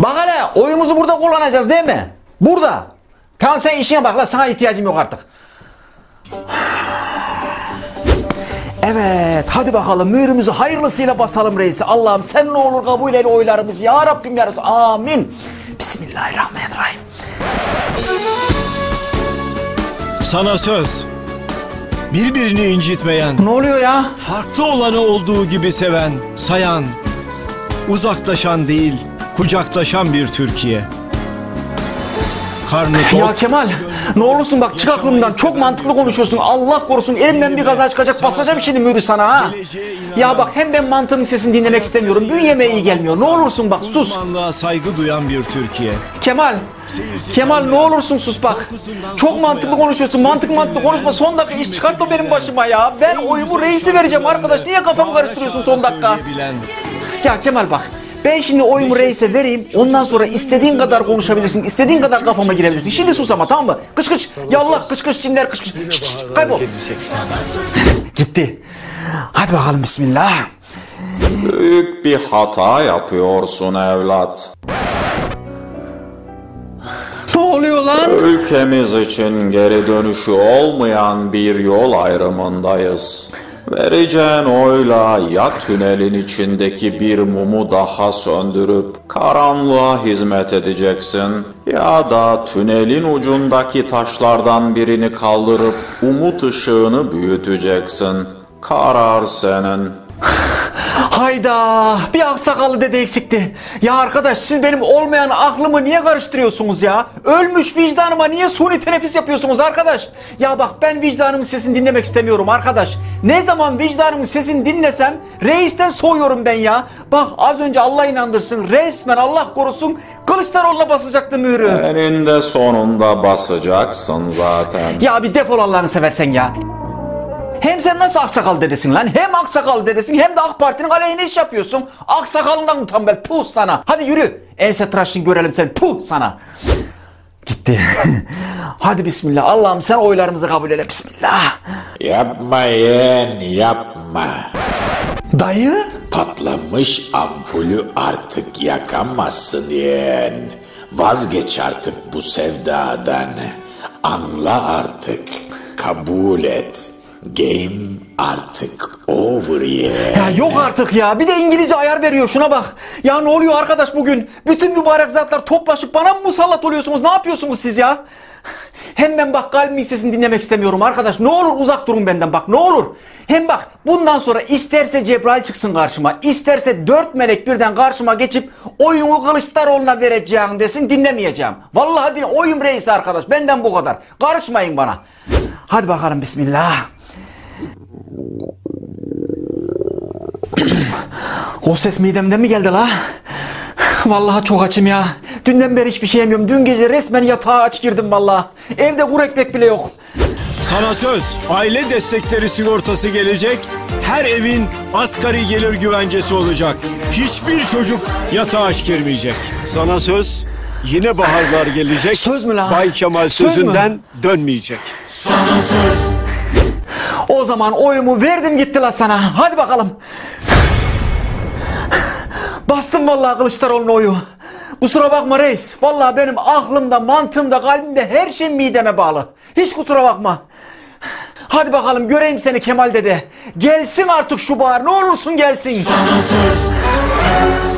Bak hele oyumuzu burada kullanacağız değil mi? Burada. Tamam sen işine bak la, sana ihtiyacım yok artık. Evet hadi bakalım mührümüzü hayırlısıyla basalım reisi. Allah'ım sen ne olur kabul eyle oylarımızı ya Rabbim ya Resulallah. Amin. Bismillahirrahmanirrahim. Sana söz. Birbirini incitmeyen, Ne oluyor ya? farklı olanı olduğu gibi seven, sayan, uzaklaşan değil, kucaklaşan bir Türkiye. Karnı tok. Ya Kemal ne olursun bak çık aklımdan, çok mantıklı konuşuyorsun. Allah korusun elimden bir kaza çıkacak, basacağım şimdi mührü sana ha. Ya bak hem ben mantığımın sesini dinlemek istemiyorum, bünyeme iyi gelmiyor. Ne olursun bak sus. Uzmanlığa saygı duyan bir Türkiye. Kemal ne olursun sus bak. Çok mantıklı konuşuyorsun, mantıklı konuşma, son dakika iş çıkartma benim başıma ya. Ben oyumu reisi vereceğim arkadaş, niye kafamı karıştırıyorsun son dakika? Ya Kemal bak. Ben şimdi oyumu reise vereyim, ondan sonra istediğin kadar konuşabilirsin, istediğin kadar kafama girebilirsin. Şimdi sus ama tamam mı? Kış kış, yallah kış kış, cinler kış kış. Şşt, kaybol. Gitti. Hadi bakalım bismillah. Büyük bir hata yapıyorsun evlat. Ne oluyor lan? Ülkemiz için geri dönüşü olmayan bir yol ayrımındayız. Vereceğin oyla ya tünelin içindeki bir mumu daha söndürüp karanlığa hizmet edeceksin ya da tünelin ucundaki taşlardan birini kaldırıp umut ışığını büyüteceksin. Karar senin. Hayda, bir aksakallı dede eksikti. Ya arkadaş siz benim olmayan aklımı niye karıştırıyorsunuz ya? Ölmüş vicdanıma niye suni teneffüs yapıyorsunuz arkadaş? Ya bak ben vicdanımın sesini dinlemek istemiyorum arkadaş. Ne zaman vicdanımın sesini dinlesem reisten soğuyorum ben ya. Bak az önce Allah inandırsın, resmen Allah korusun Kılıçdaroğlu'na basacaktı mührü. Eninde sonunda basacaksın zaten. Ya bir defol Allah'ını seversen ya. Hem sen nasıl aksakal dedesin lan? Hem aksakal dedesin hem de AK Parti'nin aleyhine iş yapıyorsun. Aksakalından utan be, puh sana. Hadi yürü. Ense tıraşını görelim sen, puh sana. Gitti. Hadi bismillah. Allah'ım sen oylarımızı kabul eyle, bismillah. Yapma yeğen, yapma. Dayı? Patlamış ampulü artık yakamazsın yeğen. Vazgeç artık bu sevdadan. Anla artık. Kabul et. Game artık over yeğen. Ya yok artık ya. Bir de İngilizce ayar veriyor, şuna bak. Ya ne oluyor arkadaş bugün? Bütün mübarek zatlar toplaşıp bana mı musallat oluyorsunuz? Ne yapıyorsunuz siz ya? Hem ben bak kalbimin sesini dinlemek istemiyorum arkadaş. Ne olur uzak durun benden bak, ne olur. Hem bak bundan sonra isterse Cebrail çıksın karşıma, isterse 4 melek birden karşıma geçip oyunu Kılıçdaroğlu'na vereceğim desin, dinlemeyeceğim. Vallahi oyum reisi arkadaş, benden bu kadar. Karışmayın bana. Hadi bakalım bismillah. O ses midemden mi geldi la? Vallahi çok açım ya. Dünden beri hiçbir şey yemiyorum. Dün gece resmen yatağa aç girdim vallahi. Evde kuru ekmek bile yok. Sana söz, aile destekleri sigortası gelecek, her evin asgari gelir güvencesi olacak. Hiçbir çocuk yatağa aç girmeyecek. Sana söz, yine baharlar gelecek. Söz mü lan? Bay Kemal Söz sözünden mü? dönmeyecek. Sana söz. O zaman oyumu verdim gitti la sana. Hadi bakalım. Bastım vallahi Kılıçdaroğlu'na oyu. Kusura bakma reis. Vallahi benim aklımda, mantığımda, kalbimde her şey mideme bağlı. Hiç kusura bakma. Hadi bakalım göreyim seni Kemal dede. Gelsin artık şu bahar, ne olursun gelsin. Sana söz.